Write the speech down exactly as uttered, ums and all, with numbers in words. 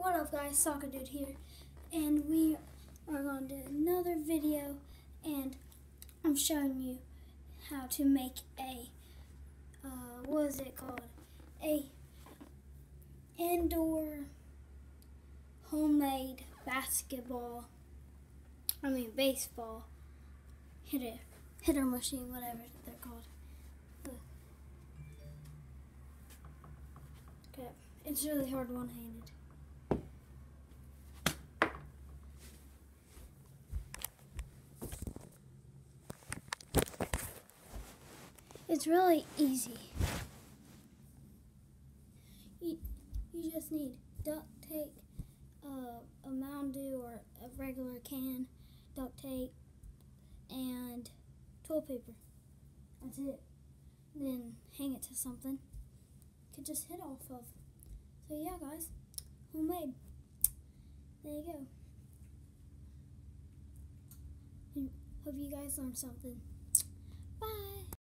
What up guys, Soccer Dude here, and we are going to do another video, and I'm showing you how to make a, uh, what is it called, a indoor homemade basketball, I mean baseball, hitter, hitter machine, whatever they're called. Okay, it's really hard one-handed. It's really easy. You, you just need duct tape, uh, a Mountain Dew or a regular can, duct tape, and toilet paper. That's it. Then hang it to something you could just hit off of. So yeah guys, homemade. There you go. And hope you guys learned something. Bye.